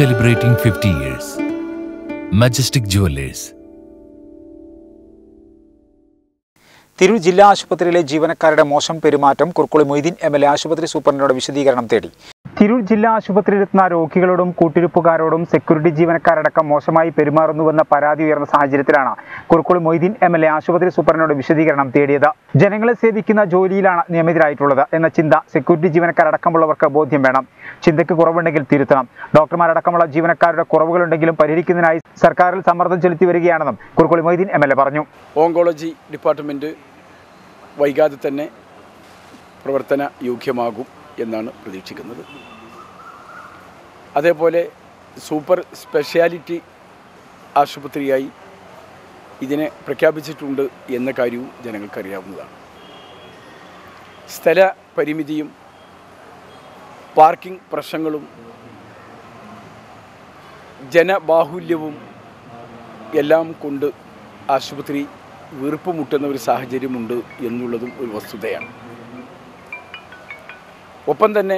Celebrating 50 years. Majestic Jewelers. Tirur ജില്ലാ ആശുപത്രിയിലെ ജീവനക്കാരുടെ മോശം പെരുമാറ്റം കുർക്കുളി മൊയ്തീൻ എംഎൽഎ ആശുപത്രി സൂപ്രണ്ടിനോട് വിശദീകരണം തേടി. തിരൂർ ജില്ലാ ആശുപത്രിയിലെത്തുന്ന രോഗികളോടും കൂട്ടിരിപ്പുകാരോടും സെക്യൂരിറ്റി ജീവനക്കാരടക്കം മോശമായി പെരുമാറുന്നുവെന്ന പരാതി ഉയർന്ന സാഹചര്യത്തിലാണ് കുർക്കുളി മൊയ്തീൻ എംഎൽഎ ആശുപത്രി സൂപ്രണ്ടിനോട് വിശദീകരണം തേടിയത്. ജനങ്ങളെ സേവിക്കുന്ന ജോലിയിലാണ് നിയമിതരായിട്ടുള്ളത് എന്ന ചിന്ത സെക്യൂരിറ്റി ജീവനക്കാരടക്കമുള്ളവർക്ക് ബോധ്യം വേണം. ചിന്തയ്ക്ക് കുറവുണ്ടെങ്കിൽ തിരുത്തണം. ഡോക്ടർമാരടക്കമുള്ള ജീവനക്കാരുടെ കുറവുകളുണ്ടെങ്കിലും പരിഹരിക്കുന്നതിനായി സർക്കാരിൽ സമ്മർദ്ദം ചെലുത്തി വരികയാണെന്നും കുർക്കുളി മൊയ്തീൻ എംഎൽഎ പറഞ്ഞു. ഓങ്കോളജി ഡിപ്പാർട്ട്മെൻറ്റ് വൈകാതെ തന്നെ പ്രവർത്തന യോഗ്യമാകും എന്നാണ് പ്രതീക്ഷിക്കുന്നത്. അതേപോലെ സൂപ്പർ സ്പെഷ്യാലിറ്റി ആശുപത്രിയായി ഇതിനെ പ്രഖ്യാപിച്ചിട്ടുണ്ട് എന്ന കാര്യവും ജനങ്ങൾക്കറിയാവുന്നതാണ്. സ്ഥല പരിമിതിയും പാർക്കിംഗ് പ്രശ്നങ്ങളും ജനബാഹുല്യവും എല്ലാം കൊണ്ട് ആശുപത്രി വീർപ്പുമുട്ടുന്ന ഒരു സാഹചര്യമുണ്ട് എന്നുള്ളതും ഒരു വസ്തുതയാണ്. ഒപ്പം തന്നെ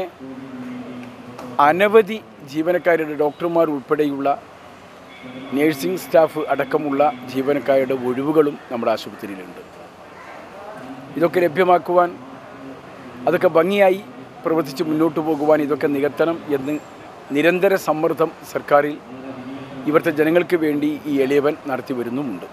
അനവധി ജീവനക്കാരുടെ ഡോക്ടർമാർ ഉൾപ്പെടെയുള്ള നേഴ്സിംഗ് സ്റ്റാഫ് അടക്കമുള്ള ജീവനക്കാരുടെ ഒഴിവുകളും നമ്മുടെ ആശുപത്രിയിലുണ്ട്. ഇതൊക്കെ ലഭ്യമാക്കുവാൻ, അതൊക്കെ ഭംഗിയായി പ്രവർത്തിച്ച് മുന്നോട്ട് പോകുവാൻ ഇതൊക്കെ നികത്തണം എന്ന് നിരന്തര സമ്മർദ്ദം സർക്കാരിൽ ഇവിടുത്തെ ജനങ്ങൾക്ക് വേണ്ടി ഈ എളിയവൻ നടത്തി വരുന്നുമുണ്ട്.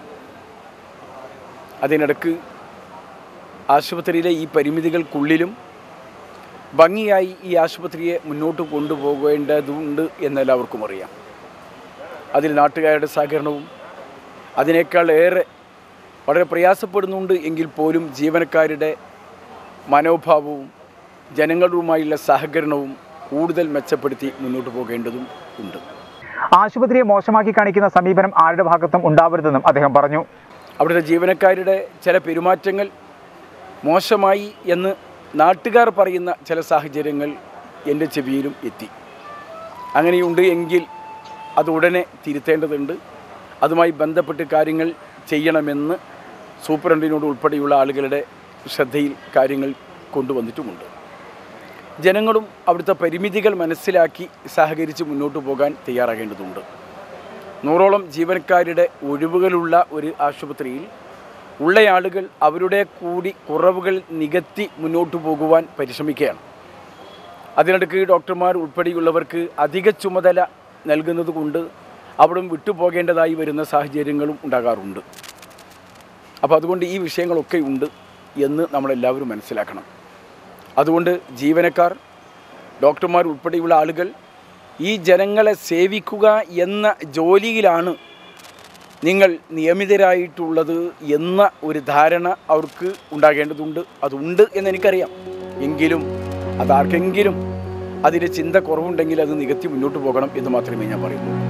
അതിനിടക്ക് ആശുപത്രിയിലെ ഈ പരിമിതികൾക്കുള്ളിലും ഭംഗിയായി ഈ ആശുപത്രിയെ മുന്നോട്ട് കൊണ്ടുപോകേണ്ടതുണ്ട് എന്നെല്ലാവർക്കും അറിയാം. അതിൽ നാട്ടുകാരുടെ സഹകരണവും അതിനേക്കാൾ ഏറെ വളരെ പ്രയാസപ്പെടുന്നുണ്ട് എങ്കിൽ പോലും ജീവനക്കാരുടെ മനോഭാവവും ജനങ്ങളുമായുള്ള സഹകരണവും കൂടുതൽ മെച്ചപ്പെടുത്തി മുന്നോട്ട് പോകേണ്ടതും ഉണ്ട്. ആശുപത്രിയെ മോശമാക്കി കാണിക്കുന്ന സമീപനം ആരുടെ ഭാഗത്തും ഉണ്ടാവരുതെന്നും അദ്ദേഹം പറഞ്ഞു. അവിടുത്തെ ജീവനക്കാരുടെ ചില പെരുമാറ്റങ്ങൾ മോശമായി എന്ന് നാട്ടുകാർ പറയുന്ന ചില സാഹചര്യങ്ങൾ എൻ്റെ ചെവിയിലും എത്തി. അങ്ങനെയുണ്ട് എങ്കിൽ അത് ഉടനെ തിരുത്തേണ്ടതുണ്ട്. അതുമായി ബന്ധപ്പെട്ട് കാര്യങ്ങൾ ചെയ്യണമെന്ന് സൂപ്രണ്ടിനോട് ഉൾപ്പെടെയുള്ള ആളുകളുടെ ശ്രദ്ധയിൽ കാര്യങ്ങൾ കൊണ്ടുവന്നിട്ടുമുണ്ട്. ജനങ്ങളും അവിടുത്തെ പരിമിതികൾ മനസ്സിലാക്കി സഹകരിച്ച് മുന്നോട്ട് പോകാൻ തയ്യാറാകേണ്ടതുണ്ട്. 100ഓളം ജീവനക്കാരുടെ ഒഴിവുകളുള്ള ഒരു ആശുപത്രിയിൽ ഉള്ള ആളുകൾ അവരുടെ കൂടി കുറവുകൾ നികത്തി മുന്നോട്ട് പോകുവാൻ പരിശ്രമിക്കുകയാണ്. അതിനിടയ്ക്ക് ഡോക്ടർമാർ ഉൾപ്പെടെയുള്ളവർക്ക് അധിക ചുമതല നൽകുന്നത് കൊണ്ട് അവിടം വിട്ടുപോകേണ്ടതായി വരുന്ന സാഹചര്യങ്ങളും ഉണ്ടാകാറുണ്ട്. അപ്പോൾ അതുകൊണ്ട് ഈ വിഷയങ്ങളൊക്കെ ഉണ്ട് എന്ന് നമ്മളെല്ലാവരും മനസ്സിലാക്കണം. അതുകൊണ്ട് ജീവനക്കാർ, ഡോക്ടർമാർ ഉൾപ്പെടെയുള്ള ആളുകൾ ഈ ജനങ്ങളെ സേവിക്കുക എന്ന ജോലിയിലാണ് നിങ്ങൾ നിയമിതരായിട്ടുള്ളത് എന്ന ഒരു ധാരണ അവർക്ക് ഉണ്ടാകേണ്ടതുണ്ട്. അതുണ്ട് എന്നെനിക്കറിയാം. എങ്കിലും അതാർക്കെങ്കിലും അതിൻ്റെ ചിന്ത കുറവുണ്ടെങ്കിൽ അത് നികത്തി മുന്നോട്ട് പോകണം എന്ന് മാത്രമേ ഞാൻ പറയുള്ളൂ.